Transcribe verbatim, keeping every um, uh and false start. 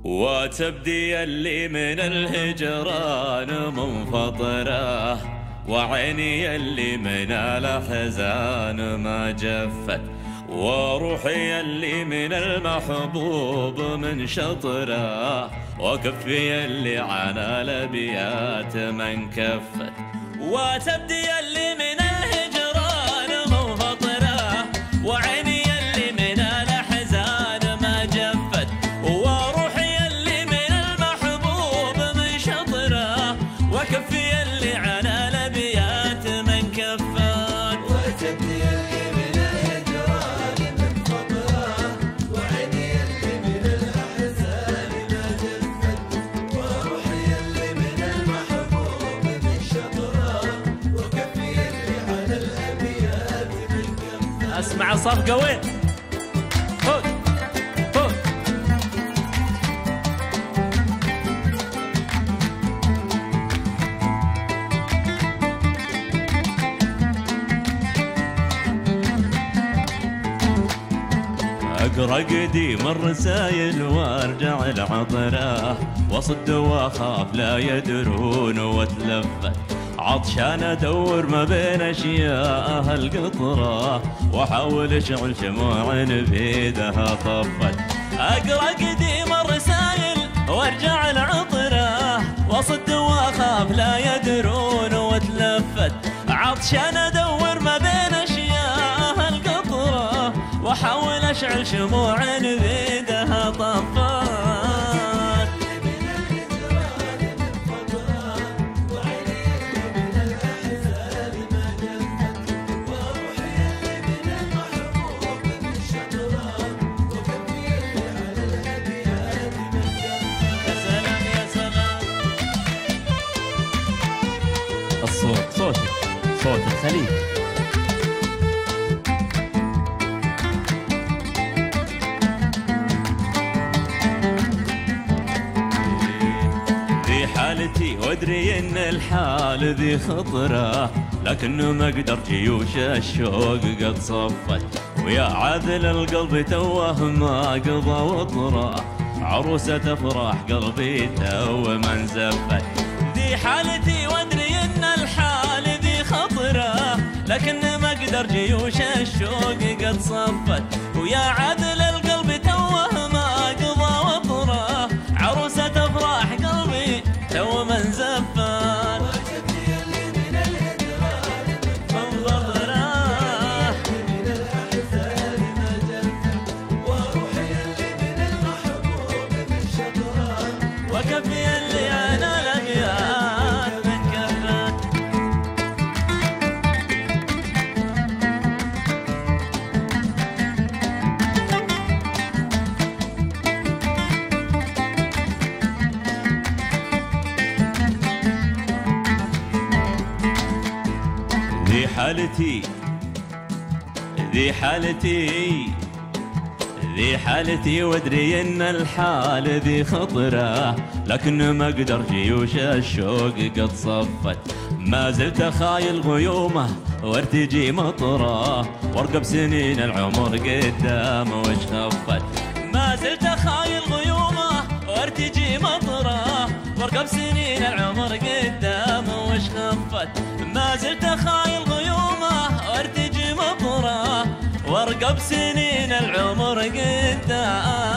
وتبدي اللي من الهجران منفطرة، وعيني اللي من الأحزان ما جفت، وروحي اللي من المحبوب من شطرة، وكفي اللي عن الأبيات ما انكفت. وتبدي اللي من الهجران منفطرة، وعيني اللي من الأحزان ما جفت، وروحي اللي من المحبوب من شطرة، وكفي اللي عن الأبيات ما انكفت. وتبدي اللي من الهجران منفطرة، وعيني اللي من الأحزان ما جفت، وروحي اللي من المحبوب من شطرة، وكفي اللي على الأبيات من كفت. اسمع صفقة وين؟ هود هود اقرا قديم الرسايل وارجع العطره، واصد واخاف لا يدرون واتلفت، عطشان ادور ما بين اشياء القطره، واحاول اشعل شموع بيدها طفت. اقرا قديم الرسايل وارجع العطره، واصد واخاف لا يدرون واتلفت، عطشان ادور ما بين اشياء القطره، واحاول اشعل شموع بيدها طفت. الصوت صوتك صوت الخليج. ذي حالتي وادري ان الحال ذي خطره، لكنه ما اقدر جيوش الشوق قد صفت، ويا عاذل القلب توه ما قضى وطره، عروسة افراح قلبي تو ما انزفت. ذي حالتي وادري ان الحال ذي خطره، لكن ما اقدر جيوش الشوق قد صفت، ويا عدل القلب توه ما قضى وطره، عروسة افراح قلبي تو ما انزفت. وتبدي اللي من الهجران منفطرة، من الأحزان ما جفت، وروحي اللي من المحبوب من شطرة، وكفي اللي انا الابيات من كفت. ذي حالتي ذي حالتي ذي حالتي وادري ان الحال ذي خطره، لكن ما اقدر جيوش الشوق قد صفت، ما زلت خايل غيومه وارتجي مطره، وارقب سنين العمر قدام وش خفت. ما زلت خايل غيومه وارتجي مطره، وارقب سنين العمر قدام وش خفت. ما زلت خايل غيومه وارتجي مطره، وارقب سنين العمر قدام